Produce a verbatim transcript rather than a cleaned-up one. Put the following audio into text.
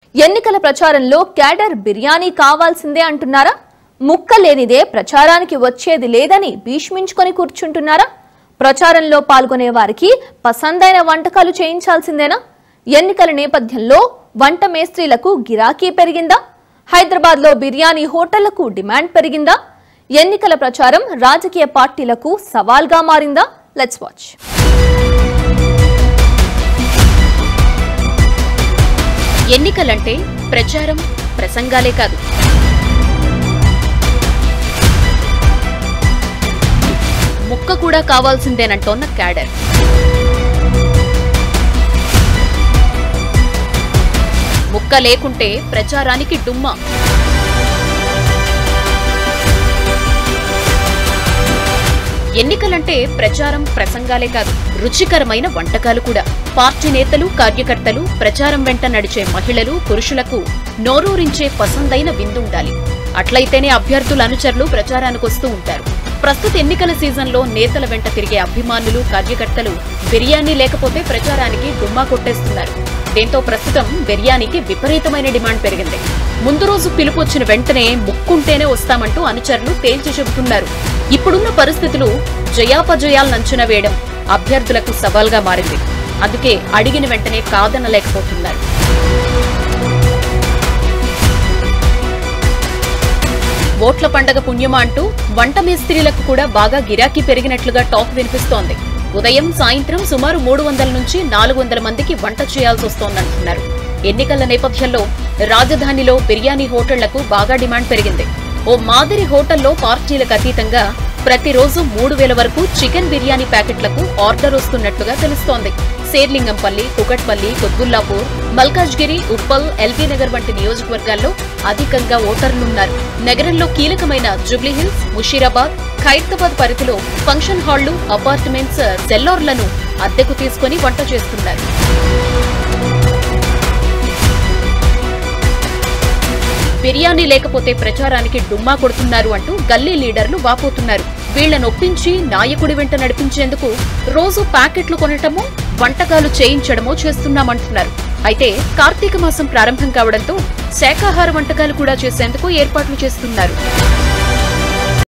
ఎన్నికల ప్రచారంలో క్యాడర్ బిర్యానీ కావాల్సిందే అంటున్నారా? ముక్కలేనిదే ప్రచారానికి వచ్చేది లేదని భీష్మించుకొని కూర్చుంటున్నారా? ప్రచారంలో పాల్గొనే వారికి పసందైన వంటకాలు చేయించాల్సిందేనా? ఎన్నికల నేపథ్యంలో వంట మేస్త్రీలకు గిరాకీ పెరిగిందా? హైదరాబాద్ లో బిర్యానీ హోటళ్లకు డిమాండ్ పెరిగిందా? ఎన్నికల ప్రచారం రాజకీయ పార్టీలకు సవాల్గా మారిందా? Let's watch. ఎన్నికలంటే ప్రచారం, ప్రసంగాలే కాదు, ముక్క కూడా కావాల్సిందేనంటోన్న క్యాడర్. ముక్క లేకుంటే ప్రచారానికి డుమ్మా. ఎన్నికలంటే ప్రచారం, ప్రసంగాలే కాదు, రుచికరమైన వంటకాలు కూడా. పార్టీ నేతలు, కార్యకర్తలు, ప్రచారం వెంట నడిచే మహిళలు, పురుషులకు నోరూరించే పసందైన విందుండాలి. అట్లయితేనే అభ్యర్థుల అనుచరులు ప్రచారానికొస్తూ ఉంటారు. ప్రస్తుత ఎన్నికల సీజన్లో నేతల వెంట తిరిగే అభిమానులు, కార్యకర్తలు బిర్యానీ లేకపోతే ప్రచారానికి డుమ్మా కొట్టేస్తున్నారు. దీంతో ప్రస్తుతం బిర్యానీకి విపరీతమైన డిమాండ్ పెరిగింది. ముందు రోజు పిలుపు వచ్చిన వెంటనే ముక్కుంటేనే వస్తామంటూ అనుచరులు తేల్చి చెబుతున్నారు. ఇప్పుడున్న పరిస్థితులు జయాపజయాలను అంచనా వేయడం అభ్యర్థులకు సవాల్గా మారింది. అందుకే అడిగిన వెంటనే కాదనలేకపోతున్నారు. ఓట్ల పండగ పుణ్యమా అంటూ వంట మేస్త్రీలకు కూడా బాగా గిరాకీ పెరిగినట్లుగా టాక్ వినిపిస్తోంది. ఉదయం, సాయంత్రం సుమారు మూడు వందల నుంచి నాలుగు వందల మందికి వంట చేయాల్సి వస్తోందంటున్నారు. ఎన్నికల నేపథ్యంలో రాజధానిలో బిర్యానీ హోటళ్లకు బాగా డిమాండ్ పెరిగింది. ఓ మాదిరి హోటల్లో పార్టీలకు అతీతంగా ప్రతిరోజు మూడు వేల వరకు చికెన్ బిర్యానీ ప్యాకెట్లకు ఆర్డర్ వస్తున్నట్లుగా తెలుస్తోంది. శేర్లింగంపల్లి, కుకట్పల్లి, కుత్బుల్లాపూర్, మల్కాజ్గిరి, ఉప్పల్, ఎల్బీ నగర్ వంటి నియోజకవర్గాల్లో అధికంగా ఓటర్లున్నారు. నగరంలో కీలకమైన జూబ్లీహిల్స్, ముషీరాబాద్, ఖైరతాబాద్ పరిధిలో ఫంక్షన్ హాళ్లు, అపార్ట్మెంట్స్, సెల్లార్లను అద్దెకు తీసుకుని వంట చేస్తున్నారు. బిర్యానీ లేకపోతే ప్రచారానికి డుమ్మా కొడుతున్నారు అంటూ గల్లీ లీడర్లు వాపోతున్నారు. వీళ్లనొప్పించి నాయకుడి వెంట నడిపించేందుకు రోజు ప్యాకెట్లు కొనటమో, వంటకాలు చేయించడమో చేస్తున్నామంటున్నారు. అయితే కార్తీక మాసం ప్రారంభం కావడంతో శాకాహార వంటకాలు కూడా చేసేందుకు ఏర్పాట్లు చేస్తున్నారు.